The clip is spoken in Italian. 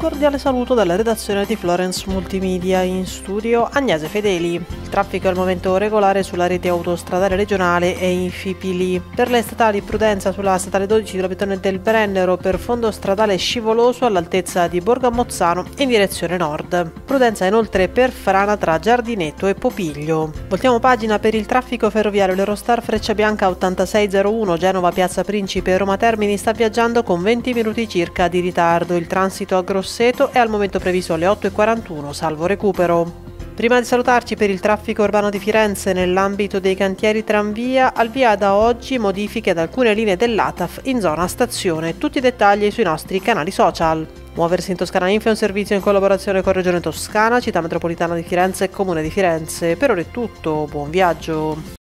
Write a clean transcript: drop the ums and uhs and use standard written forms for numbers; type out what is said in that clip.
cordiale saluto dalla redazione di Florence Multimedia, in studio Agnese Fedeli. Il traffico è al momento regolare sulla rete autostradale regionale e in Fipili. Per le statali prudenza sulla statale 12 della Pittone del Brennero per fondo stradale scivoloso all'altezza di Borgo Ammozzano in direzione nord. Prudenza inoltre per Frana tra Giardinetto e Popiglio. Voltiamo pagina per il traffico ferroviario. L'Eurostar Frecciabianca 8601 Genova Piazza Principe Roma Termini sta viaggiando con 20 minuti circa di ritardo. Il transito a Grosseto è al momento previsto alle 8:41, salvo recupero. Prima di salutarci, per il traffico urbano di Firenze, nell'ambito dei cantieri tranvia, al via da oggi modifiche ad alcune linee dell'ATAF in zona stazione. Tutti i dettagli sui nostri canali social. Muoversi in Toscana Info è un servizio in collaborazione con Regione Toscana, Città Metropolitana di Firenze e Comune di Firenze. Per ora è tutto, buon viaggio!